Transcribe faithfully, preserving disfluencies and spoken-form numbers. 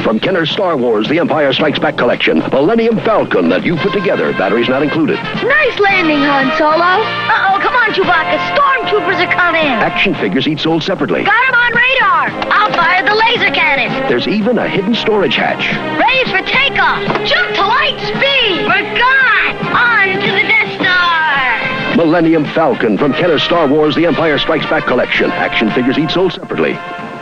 From Kenner's Star Wars, The Empire Strikes Back collection, Millennium Falcon that you put together, batteries not included. Nice landing, Han Solo. Uh-oh, come on, Chewbacca. Stormtroopers are coming. Action figures each sold separately. Got him on radar. I'll fire the laser cannon. There's even a hidden storage hatch. Ready for takeoff. Jump to light speed. We're gone. On to the Death Star. Millennium Falcon from Kenner's Star Wars, The Empire Strikes Back collection. Action figures each sold separately.